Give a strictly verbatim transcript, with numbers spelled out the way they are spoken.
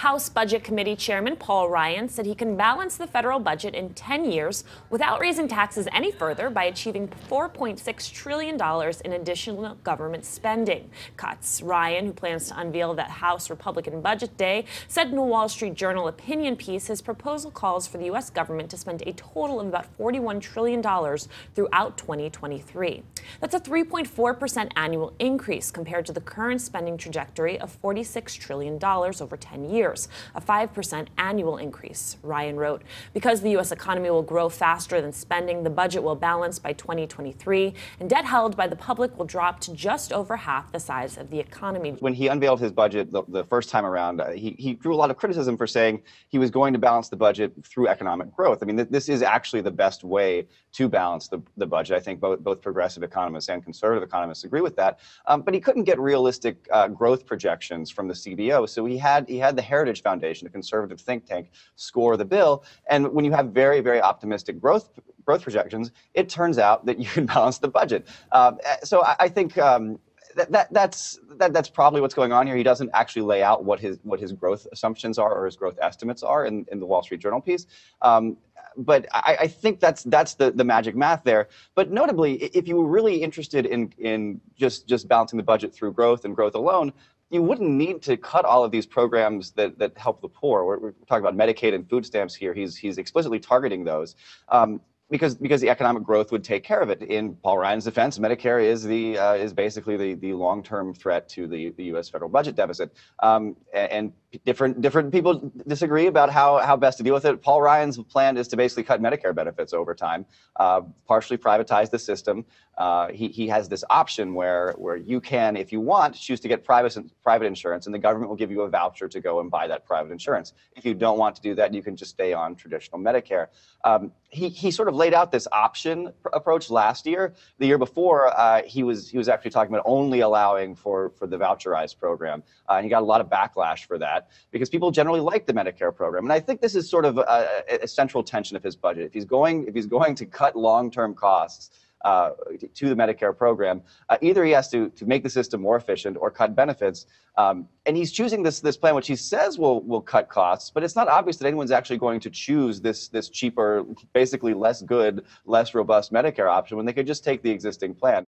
House Budget Committee Chairman Paul Ryan said he can balance the federal budget in ten years without raising taxes any further by achieving four point six trillion dollars in additional government spending cuts. Ryan, who plans to unveil that House Republican Budget Day, said in a Wall Street Journal opinion piece his proposal calls for the U S government to spend a total of about forty-one trillion dollars throughout twenty twenty-three. That's a three point four percent annual increase compared to the current spending trajectory of forty-six trillion dollars over ten years, a five percent annual increase. Ryan wrote, because the U S economy will grow faster than spending, the budget will balance by twenty twenty-three, and debt held by the public will drop to just over half the size of the economy. When he unveiled his budget the, the first time around, uh, he, he drew a lot of criticism for saying he was going to balance the budget through economic growth. I mean, th this is actually the best way to balance the, the budget. I think both, both progressive economists and conservative economists agree with that. Um, but he couldn't get realistic uh, growth projections from the C B O, so he had he had the Heritage Foundation, a conservative think tank, score the bill. And when you have very, very optimistic growth growth projections, it turns out that you can balance the budget. Um, so I, I think um, that, that that's that, that's probably what's going on here. He doesn't actually lay out what his what his growth assumptions are or his growth estimates are in, in the Wall Street Journal piece. Um, but I, I think that's that's the, the magic math there. But notably, if you were really interested in in just just balancing the budget through growth and growth alone, you wouldn't need to cut all of these programs that, that help the poor. We're, we're talking about Medicaid and food stamps here. He's, he's explicitly targeting those um, because, because the economic growth would take care of it. In Paul Ryan's defense, Medicare is, the, uh, is basically the, the long-term threat to the, the U S federal budget deficit. Um, and different, different people disagree about how, how best to deal with it. Paul Ryan's plan is to basically cut Medicare benefits over time, uh, partially privatize the system. Uh, he, he has this option where, where you can, if you want, choose to get private, private insurance, and the government will give you a voucher to go and buy that private insurance. If you don't want to do that, you can just stay on traditional Medicare. Um, he, he sort of laid out this option pr approach last year. The year before, uh, he was he was actually talking about only allowing for, for the voucherized program, uh, and he got a lot of backlash for that because people generally like the Medicare program. And I think this is sort of a, a central tension of his budget. If he's going, if he's going to cut long-term costs Uh, to the Medicare program, uh, either he has to, to make the system more efficient or cut benefits. Um, and he's choosing this, this plan, which he says will, will cut costs, but it's not obvious that anyone's actually going to choose this, this cheaper, basically less good, less robust Medicare option when they could just take the existing plan.